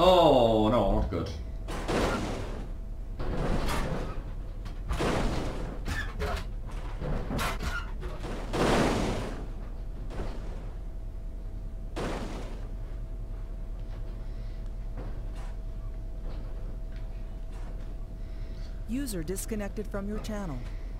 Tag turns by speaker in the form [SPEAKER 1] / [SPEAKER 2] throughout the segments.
[SPEAKER 1] Oh no, not good.
[SPEAKER 2] User disconnected from your channel.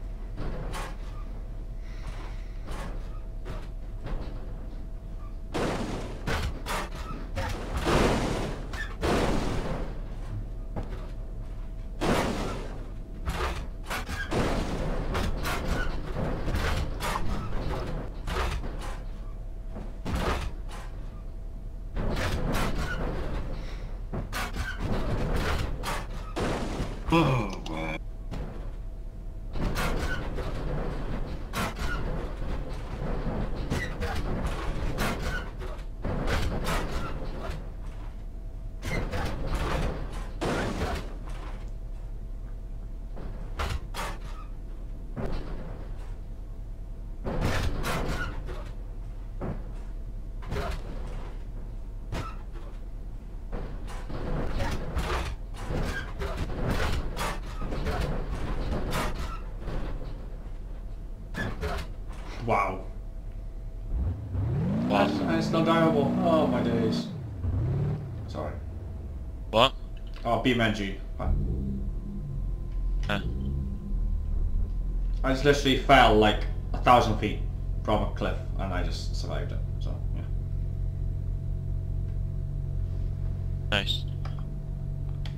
[SPEAKER 3] Oh, wow.
[SPEAKER 1] Wow.
[SPEAKER 3] What?
[SPEAKER 1] And it's not drivable. Oh my days. Sorry.
[SPEAKER 3] What?
[SPEAKER 1] Oh, BeamNG.
[SPEAKER 3] Huh.
[SPEAKER 1] I just literally fell like 1,000 feet from a cliff and I just survived it. So, yeah.
[SPEAKER 3] Nice.